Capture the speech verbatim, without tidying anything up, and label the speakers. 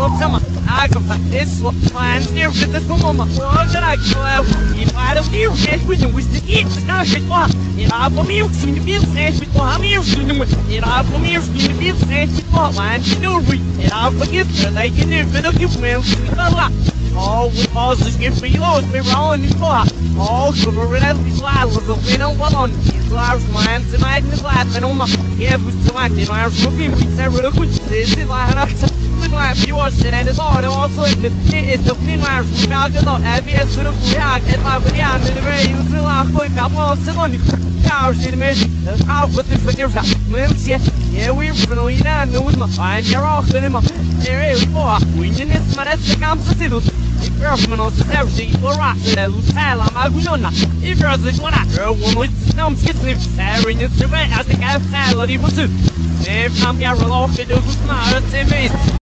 Speaker 1: from summer. I come back this one. I'm here with this woman. What should I go out? If I don't hear it, we know it's the eat. It's not shit. If I for me, it's in the field, it's before I'm here. If I for me, it's in the field, it's before I'm here. If I forget that I can do it, you will see the lot. All we pause is give me yours, we're on in for all cover it as we slide with the winner one. These lives, my hands and I in the glass, and on my head was selected. I was looking, we said, real quick, this is like an good life, you are said, and it's all also in the it's the thin lives, we found it out, as we have sort of react, and I would yeah, and the very use the last point, I want to on you. Cows in the mission, the cow with the figures out. Yeah, we're really down, no, my fine, you're all in my area before. We didn't miss my that's the composition. If you're from those everything for us, and we'll tell I'm a good one. If you're the one, you're one with some skits, if Sarah is the way I think I've had a little too. If I'm here, I'll offer to do smart, it's